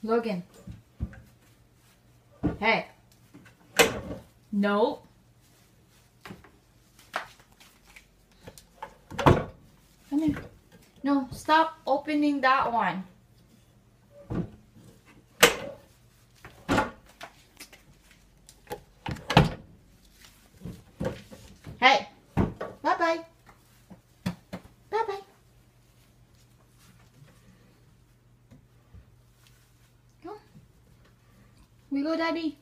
Logan. Hey. No. Come here. No, stop opening that one. Hey. Bye-bye. Bye-bye. Come. We go, Daddy.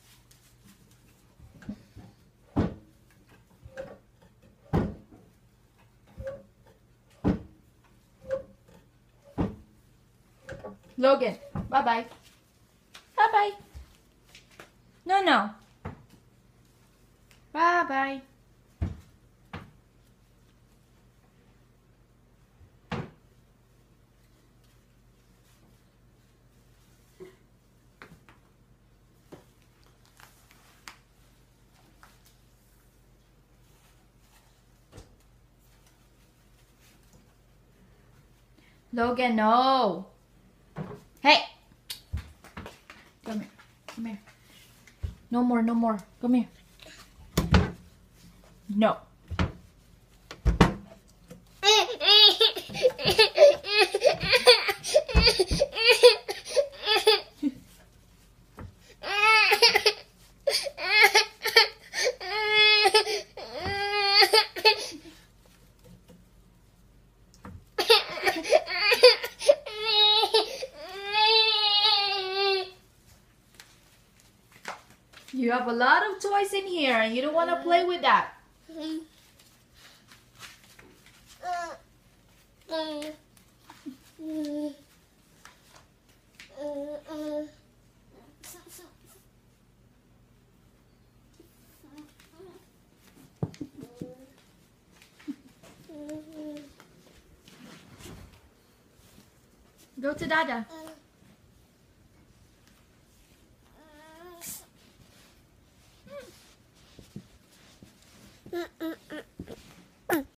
Logan, bye-bye. Bye-bye. No, no. Bye-bye. Logan, no. Hey. Come here. Come here. No more, no more. Come here. No. You have a lot of toys in here and you don't want to play with that. Go to Dada.